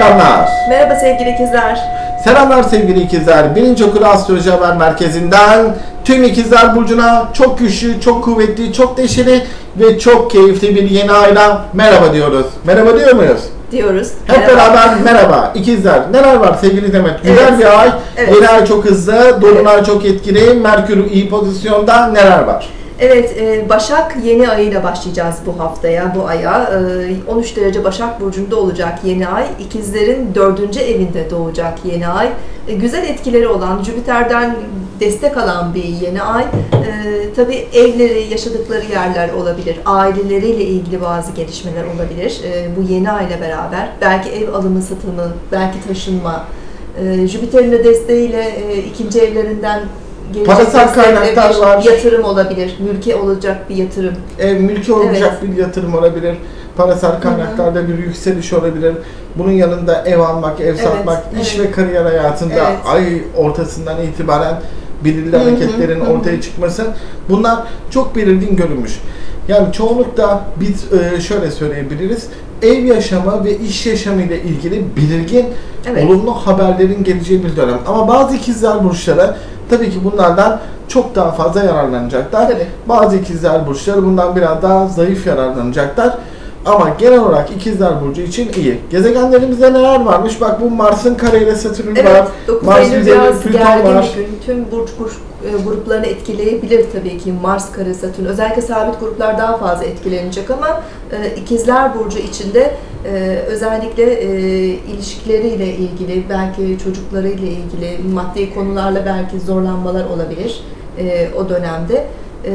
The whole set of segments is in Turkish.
Selamlar. Merhaba sevgili ikizler. Selamlar sevgili ikizler. Birinci Okul Astroloji Haber Merkezi'nden tüm ikizler burcuna çok güçlü, çok kuvvetli, çok neşeli ve çok keyifli bir yeni ayla merhaba diyoruz. Merhaba diyor muyuz? Diyoruz. Hep Merhaba. beraber merhaba. İkizler neler var sevgili Demet? Güzel Evet. bir ay. Evet. Yeni ay çok hızlı, dolunay çok etkili, Merkür iyi pozisyonda, neler var? Evet, Başak yeni ayıyla başlayacağız bu haftaya, bu aya. 13 derece Başak Burcu'nda olacak yeni ay. İkizlerin 4. evinde doğacak yeni ay. Güzel etkileri olan, Jüpiter'den destek alan bir yeni ay. Tabii evleri, yaşadıkları yerler olabilir, aileleriyle ilgili bazı gelişmeler olabilir. Bu yeni ayla beraber belki ev alımı, satımı, belki taşınma. Jüpiter'in de desteğiyle ikinci evlerinden Parasal kaynaklar var. Yatırım olabilir. Mülke olacak bir yatırım. Mülki olacak Evet. bir yatırım olabilir. Parasal kaynaklarda bir yükseliş olabilir. Bunun yanında ev almak, ev satmak, iş ve kariyer hayatında ay ortasından itibaren belirli hareketlerin ortaya çıkması, bunlar çok belirgin görünmüş. Yani çoğunlukla biz şöyle söyleyebiliriz. Ev yaşamı ve iş yaşamı ile ilgili belirgin olumlu haberlerin geleceği bir dönem. Ama bazı ikizler burçları tabii ki bunlardan çok daha fazla yararlanacaklar. Tabii. Bazı ikizler burçları bundan biraz daha zayıf yararlanacaklar. Ama genel olarak ikizler burcu için iyi. Gezegenlerimizde neler varmış? Bak, bu Mars'ın kareyle Satürn var. 9 Mars Eylül üzerinde biraz Plüton gergin var. bir gün. Tüm burç gruplarını etkileyebilir tabii ki Mars kare Satürn. Özellikle sabit gruplar daha fazla etkilenecek ama ikizler burcu içinde özellikle ilişkileriyle ilgili, belki çocuklarıyla ilgili, maddi konularla belki zorlanmalar olabilir o dönemde.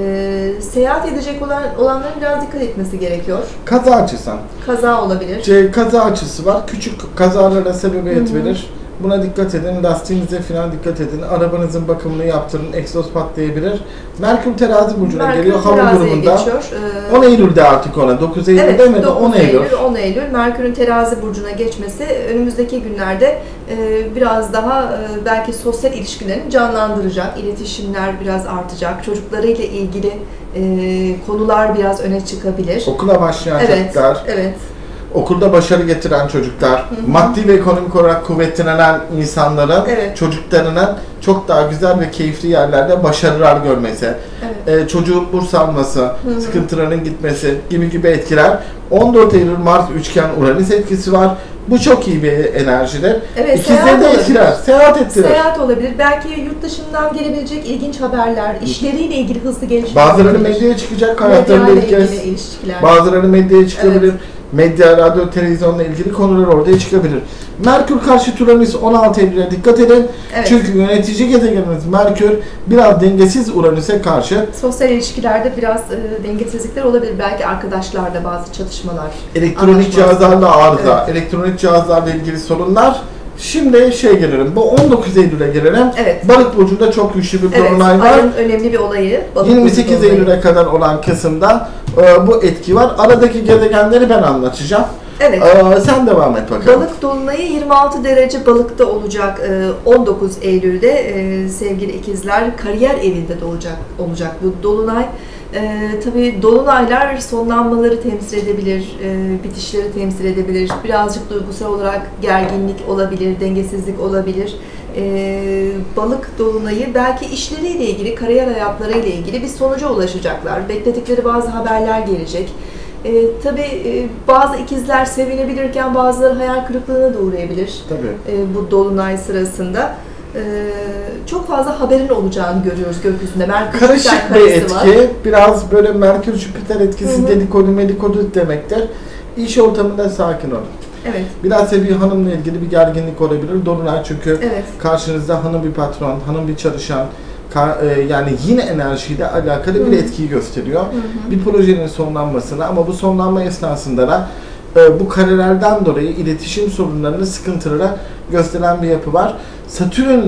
Seyahat edecek olanların biraz dikkat etmesi gerekiyor. Kaza açısı. Kaza olabilir. Kaza açısı var. Küçük kazalara sebebiyet verir. Buna dikkat edin. Lastiğinize falan dikkat edin. Arabanızın bakımını yaptırın. Egzoz patlayabilir. Merkür Terazi burcuna geliyor. Hava durumunda. Geçiyor. 10 Eylül'de artık ona. 9 Eylül demedi. 10 Eylül. 10 Eylül. Merkür'ün Terazi burcuna geçmesi önümüzdeki günlerde biraz daha belki sosyal ilişkilerini canlandıracak. İletişimler biraz artacak. Çocuklarıyla ilgili konular biraz öne çıkabilir. Okula başlayan çocuklar. Evet. Okulda başarı getiren çocuklar, maddi ve ekonomik olarak kuvvetlenen insanların çocuklarının çok daha güzel ve keyifli yerlerde başarılar görmesi, çocuğun burs alması, sıkıntıların gitmesi gibi etkiler. 14 Eylül Mars üçgen Uranüs etkisi var. Bu çok iyi bir enerjidir. Evet, İkizleri de etkiler, seyahat ettirir. Seyahat olabilir. Belki yurt dışından gelebilecek ilginç haberler, işleriyle ilgili hızlı gelişmeler. Bazıları medyaya çıkacak, hayatlarında ilk kez. Bazıları medyaya çıkabilir. Medya, radyo, televizyonla ilgili konular ortaya çıkabilir. Merkür karşıt Uranüs 16 Eylül'e dikkat edin. Çünkü yönetici gezegeniniz Merkür biraz dengesiz Uranüs'e karşı. Sosyal ilişkilerde biraz dengesizlikler olabilir. Belki arkadaşlarla bazı çatışmalar. Elektronik cihazlarla arıza, elektronik cihazlarla ilgili sorunlar. Şimdi gelelim. Bu 19 Eylül'e gelelim. Balık burcunda çok güçlü bir dolunay var. Ayın önemli bir olayı. 28 Eylül'e kadar olan kısımda bu etki var. Aradaki gezegenleri ben anlatacağım. Sen devam et bakalım. Balık dolunayı 26 derece balıkta olacak 19 Eylül'de sevgili ikizler, kariyer evinde olacak bu dolunay. Tabii dolunaylar sonlanmaları temsil edebilir, bitişleri temsil edebilir. Birazcık duygusal olarak gerginlik olabilir, dengesizlik olabilir. Balık dolunayı belki işleriyle ilgili, kariyer hayatlarıyla ilgili bir sonuca ulaşacaklar. Bekledikleri bazı haberler gelecek. Tabii bazı ikizler sevinebilirken bazıları hayal kırıklığına da uğrayabilir. Bu dolunay sırasında. Çok fazla haberin olacağını görüyoruz gökyüzünde. Merkür karışık bir etki. Var. Biraz böyle Merkür Jüpiter etkisi, dedikodu demektir. İş ortamında sakin olun. Biraz bir hanımla ilgili bir gerginlik olabilir. Dolunay çünkü karşınızda hanım bir patron, hanım bir çalışan, yani yine enerjiyle alakalı bir etkiyi gösteriyor. Bir projenin sonlanmasına, ama bu sonlanma esnasında da bu karelerden dolayı iletişim sorunlarını, sıkıntıları gösteren bir yapı var. Satürn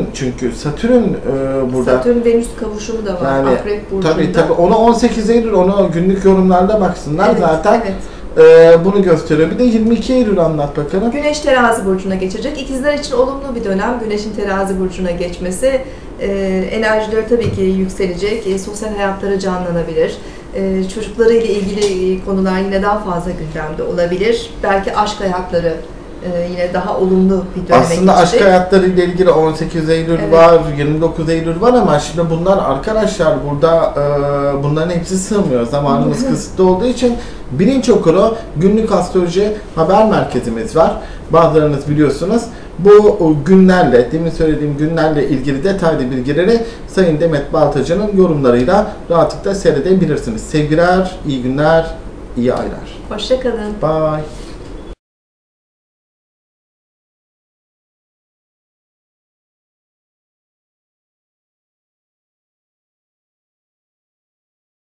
burada. Satürn-Venüs kavuşumu da var. Yani, Akrep burcunda. Tabii. Onu 18 Eylül, onu günlük yorumlarda baksınlar zaten. Bunu gösteriyor. Bir de 22 Eylül anlat bakalım. Güneş Terazi burcuna geçecek. İkizler için olumlu bir dönem. Güneşin Terazi burcuna geçmesi enerjileri tabii ki yükselecek. Sosyal hayatları canlanabilir. Çocuklarıyla ilgili konular yine daha fazla gündemde olabilir. Belki aşk hayatları yine daha olumlu bir döneme aslında aşk hayatları ile ilgili 18 Eylül var, 29 Eylül var ama şimdi bunlar arkadaşlar burada bunların hepsi sığmıyor. Zamanımız kısıtlı olduğu için Bilinç Okulu günlük astroloji haber merkezimiz var. Bazılarınız biliyorsunuz. Bu günlerle, demin söylediğim günlerle ilgili detaylı bilgileri Sayın Demet Baltacı'nın yorumlarıyla rahatlıkla seyredebilirsiniz. Sevgiler, iyi günler, iyi aylar. Hoşça kalın. Bye.